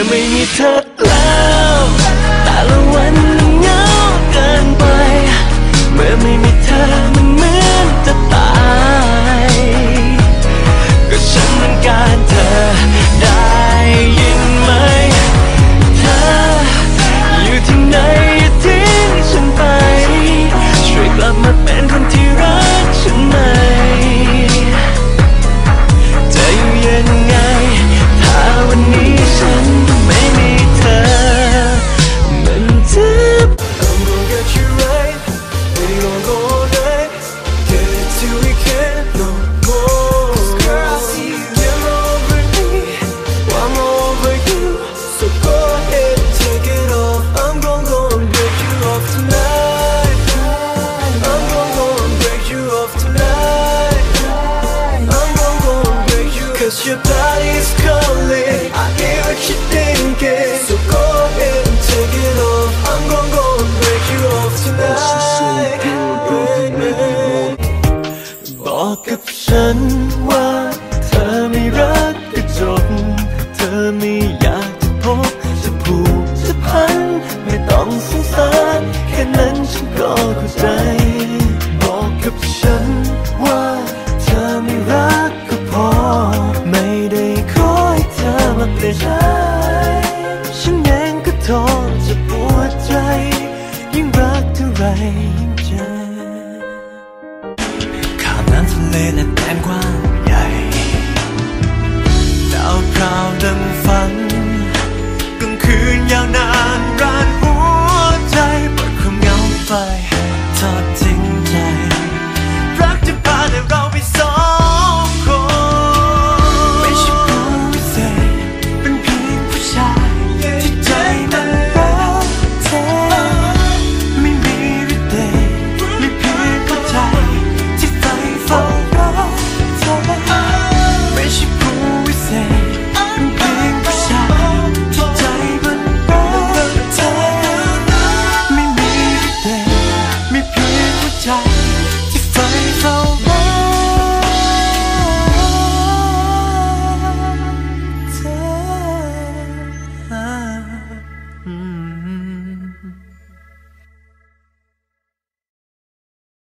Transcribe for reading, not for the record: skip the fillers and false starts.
ไม่มีเธอแล้วแต่ละวันมันเหงาเกินไปเมื่อไม่มีเธอมันเหมือนจะตายก็ฉันต้องการเธอได้ยินไหมเธออยู่ที่ไหนอย่าทิ้งฉันไปช่วยกลับมาเป็นคนที่รักฉันไหมจะอยู่ยังไงถ้าวันนี้ฉันไม่มีเธอมันเจ็บ I'm gonna get you right we gon' go all night get it till we can't no more 'Cause girl I see you you're over me I'm over you so go ahead and take it off I'm gonna go and break you off tonight I'm gonna go and break you off tonight I'm gonna go and break you cause your body's calling I hear what you're thinking so go ahead and take it off I'm gonna go and break you off tonight บอกกับฉันว่าเธอไม่รักก็จบเธอไม่อยากจะพบจะผูกจะพันไม่ต้องสงสารแค่นั้นฉันก็เข้าใจบอกกับฉันว่าเธอไม่รักก็พอไม่ได้ขอให้เธอมาเปลี่ยนใจฉันเองก็ท้อจะปวดใจยิ่งรักเท่าไรยิ่งเจ็บข้ามน้ำทะเลและแดนกว้างใหญ่ดาวพราวดังฝันกลางคืนยาวนานรานหัวใจปล่อยความเหงาไปทอดทิ้งใจรักจะพาแต่เราไปสองคนไม่ใช่ผู้พิเศษเป็นเพียงผู้ชายที่ใจมันรักเธอไม่มีฤทธิ์เดชมีเพียงหัวใจที่ใฝ่ฝันรักเธอไม่ใช่ผู้วิเศษเป็นเพียงผู้ชายที่ใจมันรักเธอไม่มีฤทธิ์เดชมีเพียงหัวใจที่ใฝ่ฝัน